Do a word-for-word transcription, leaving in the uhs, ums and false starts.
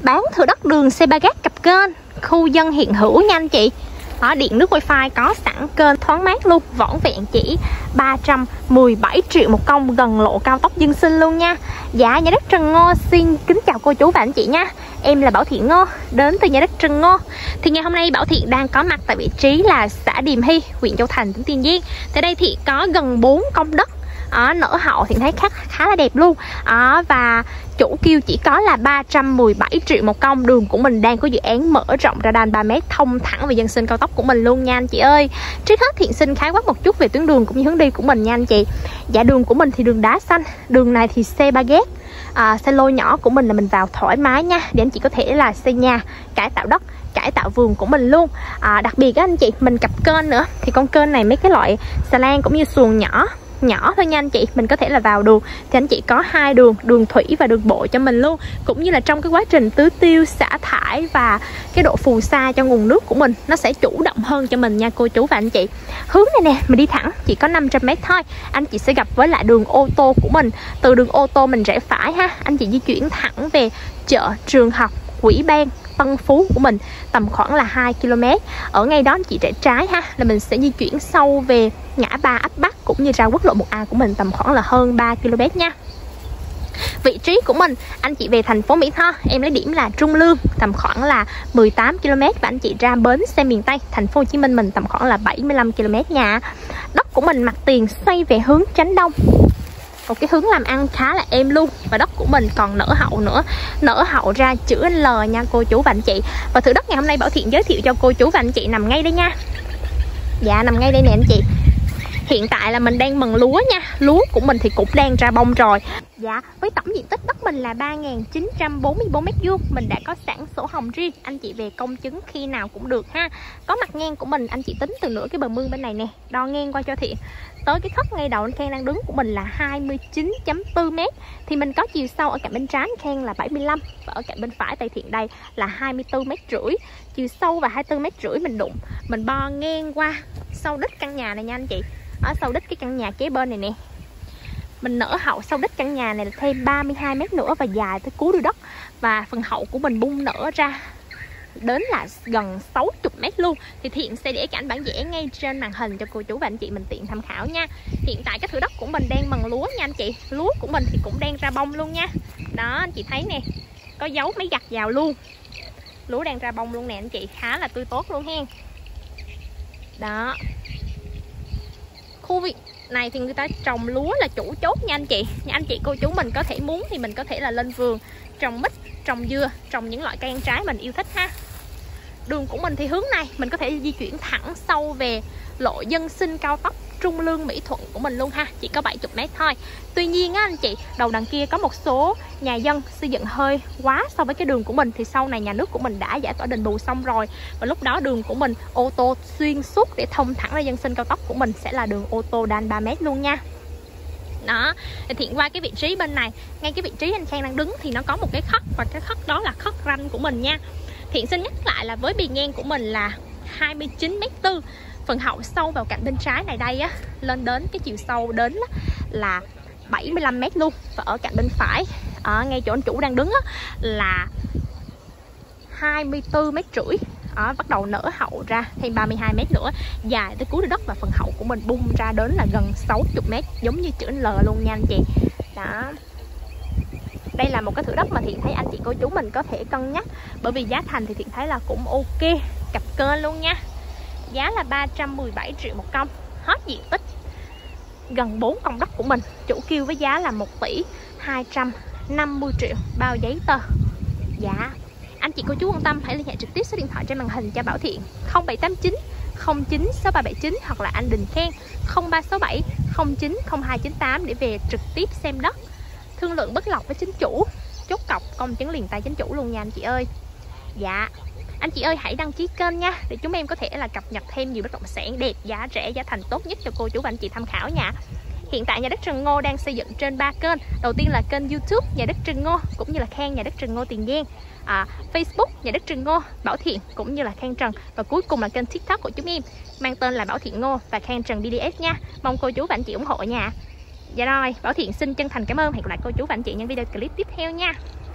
bán thửa đất đường xe ba gác cặp kênh, khu dân hiện hữu nha anh chị. Đó, điện nước wifi có sẵn, kênh thoáng mát luôn, vỏn vẹn chỉ ba trăm mười bảy triệu một công, gần lộ cao tốc Dân Sinh luôn nha. Dạ, nhà đất Trần Ngô xin kính chào cô chú và anh chị nha. Em là Bảo Thị Ngô, đến từ nhà đất Trần Ngô. Thì ngày hôm nay Bảo Thị đang có mặt tại vị trí là xã Điềm Hy, huyện Châu Thành, tỉnh Tiền Giang. Tại đây thì có gần bốn công đất. Đó, nở hậu thì thấy khá, khá là đẹp luôn. Đó, và chủ kêu chỉ có là ba trăm mười bảy triệu một công. Đường của mình đang có dự án mở rộng ra đan ba mét, thông thẳng về Dân Sinh cao tốc của mình luôn nha anh chị ơi. Trước hết Thiện xin khái quát một chút về tuyến đường cũng như hướng đi của mình nha anh chị. Dạ, đường của mình thì đường đá xanh. Đường này thì xe ba gác, à, xe lôi nhỏ của mình là mình vào thoải mái nha, để anh chị có thể là xây nhà, cải tạo đất, cải tạo vườn của mình luôn. À, đặc biệt á anh chị, mình cặp kênh nữa, thì con kênh này mấy cái loại xà lan cũng như xuồng nhỏ nhỏ thôi nha anh chị, mình có thể là vào đường. Thì anh chị có hai đường, đường thủy và đường bộ cho mình luôn, cũng như là trong cái quá trình tưới tiêu, xả thải và cái độ phù sa cho nguồn nước của mình nó sẽ chủ động hơn cho mình nha cô chú và anh chị. Hướng này nè, mình đi thẳng chỉ có năm trăm mét thôi, anh chị sẽ gặp với lại đường ô tô của mình. Từ đường ô tô mình rẽ phải ha, anh chị di chuyển thẳng về chợ, trường học, Quỹ ban, Tân Phú của mình tầm khoảng là hai ki lô mét. Ở ngay đó anh chị rẽ trái ha, là mình sẽ di chuyển sâu về ngã ba ấp Bắc cũng như ra quốc lộ một A của mình tầm khoảng là hơn ba ki lô mét nha. Vị trí của mình, anh chị về thành phố Mỹ Tho, em lấy điểm là Trung Lương tầm khoảng là mười tám ki lô mét, và anh chị ra bến xe miền Tây thành phố Hồ Chí Minh mình tầm khoảng là bảy mươi lăm ki lô mét nha. Đất của mình mặt tiền xoay về hướng chánh đông, một cái hướng làm ăn khá là êm luôn, và đất của mình còn nở hậu nữa, nở hậu ra chữ L nha cô chú và anh chị. Và thửa đất ngày hôm nay Bảo Thiện giới thiệu cho cô chú và anh chị nằm ngay đây nha. Dạ, nằm ngay đây nè anh chị. Hiện tại là mình đang mần lúa nha, lúa của mình thì cũng đang ra bông rồi. Dạ, với tổng diện tích đất mình là ba nghìn chín trăm bốn mươi tư mét vuông, mình đã có sẵn sổ hồng riêng, anh chị về công chứng khi nào cũng được ha. Có mặt ngang của mình, anh chị tính từ nửa cái bờ mương bên này nè, đo ngang qua cho Thiện tới cái khất ngay đầu anh Khang đang đứng của mình là hai mươi chín phẩy bốn mét. Thì mình có chiều sâu ở cạnh bên trái anh Khang là bảy mươi lăm, và ở cạnh bên phải tay Thiện đây là hai mươi tư mét rưỡi. Chiều sâu và hai mươi tư mét rưỡi mình đụng, mình bo ngang qua sau đít căn nhà này nha anh chị. Ở sau đít cái căn nhà kế bên này nè, mình nở hậu sau đít căn nhà này là thêm ba mươi hai mét nữa và dài tới cuối đuôi đất. Và phần hậu của mình bung nở ra đến là gần sáu mươi mét luôn. Thì Thiện sẽ để cảnh bản vẽ ngay trên màn hình cho cô chú và anh chị mình tiện tham khảo nha. Hiện tại cái thửa đất của mình đang mần lúa nha anh chị. Lúa của mình thì cũng đang ra bông luôn nha. Đó anh chị thấy nè, có dấu máy gặt vào luôn. Lúa đang ra bông luôn nè anh chị, khá là tươi tốt luôn hen. Đó, khu vực này thì người ta trồng lúa là chủ chốt nha anh chị. Nha anh chị cô chú mình có thể muốn thì mình có thể là lên vườn trồng mít, trồng dưa, trồng những loại cây ăn trái mình yêu thích ha. Đường của mình thì hướng này mình có thể di chuyển thẳng sâu về lộ Dân Sinh cao tốc Trung Lương Mỹ Thuận của mình luôn ha, chỉ có bảy mươi mét thôi. Tuy nhiên á anh chị, đầu đằng kia có một số nhà dân xây dựng hơi quá so với cái đường của mình, thì sau này nhà nước của mình đã giải tỏa đền bù xong rồi, và lúc đó đường của mình ô tô xuyên suốt để thông thẳng ra Dân Sinh cao tốc của mình sẽ là đường ô tô đan ba mét luôn nha. Đó, Thiện qua cái vị trí bên này, ngay cái vị trí anh Khang đang đứng thì nó có một cái khất, và cái khất đó là khất ranh của mình nha. Thiện xin nhắc lại là với bề ngang của mình là hai mươi chín mét tư, phần hậu sâu vào cạnh bên trái này đây á, lên đến cái chiều sâu đến là bảy mươi lăm mét luôn. Và ở cạnh bên phải, ở ngay chỗ anh chủ đang đứng á, là hai mươi tư mét rưỡi. Đó, bắt đầu nở hậu ra thêm ba mươi hai mét nữa, dài tới cuối đuôi đất, và phần hậu của mình bung ra đến là gần sáu mươi mét, giống như chữ L luôn nha anh chị. Đó, đây là một cái thửa đất mà Thiện thấy anh chị cô chú mình có thể cân nhắc, bởi vì giá thành thì Thiện thấy là cũng ok, cặp kênh luôn nha. Giá là ba trăm mười bảy triệu một công, hết diện tích gần bốn công đất của mình. Chủ kêu với giá là một tỷ hai trăm năm mươi triệu bao giấy tờ. Dạ, anh chị cô chú quan tâm hãy liên hệ trực tiếp số điện thoại trên màn hình cho Bảo Thiện không bảy tám chín không chín sáu ba bảy chín, hoặc là anh Đình Khang không ba sáu bảy không chín không hai chín tám để về trực tiếp xem đất, thương lượng bất lộc với chính chủ, chốt cọc công chứng liền tay chính chủ luôn nha anh chị ơi. Dạ, anh chị ơi hãy đăng ký kênh nha, để chúng em có thể là cập nhật thêm nhiều bất động sản đẹp, giá rẻ, giá thành tốt nhất cho cô chú và anh chị tham khảo nha. Hiện tại nhà đất Trần Ngô đang xây dựng trên ba kênh. Đầu tiên là kênh YouTube nhà đất Trần Ngô, cũng như là Khang nhà đất Trần Ngô Tiền Giang, à, Facebook nhà đất Trần Ngô Bảo Thiện cũng như là Khang Trần, và cuối cùng là kênh TikTok của chúng em mang tên là Bảo Thiện Ngô và Khang Trần đê đê ét nha. Mong cô chú và anh chị ủng hộ nha. Dạ rồi, Bảo Thiện xin chân thành cảm ơn. Hẹn gặp lại cô chú và anh chị những video clip tiếp theo nha.